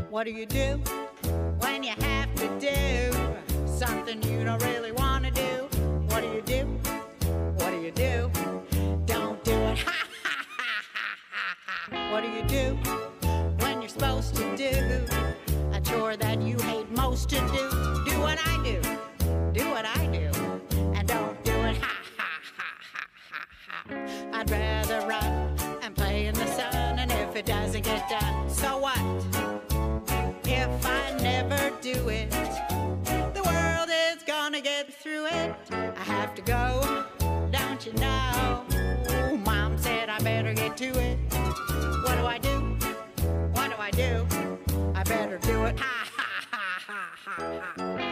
What do you do when you have to do something you don't really want to do? What do you do? What do you do? Don't do it. Ha ha ha ha ha ha. What do you do when you're supposed to do a chore that you hate most to do? Do what I do. Do what I do. And don't do it. Ha ha ha ha ha ha. I'd rather run and play in the sun, and if it doesn't get done, so what? If I never do it, the world is gonna get through it. I have to go, don't you know? Mom said I better get to it. What do I do? What do I do? I better do it. Ha ha ha ha ha ha.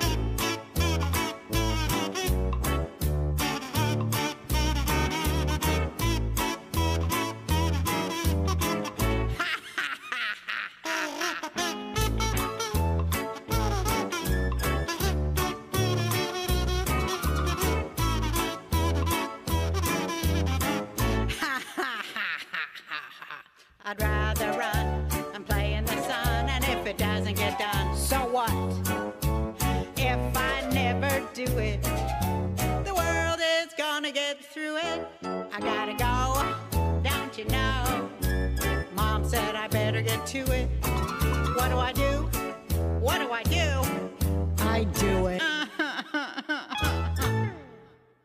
I'd rather run and play in the sun, and if it doesn't get done, so what? If I never do it, the world is gonna get through it. I gotta go, don't you know? Mom said I better get to it. What do I do?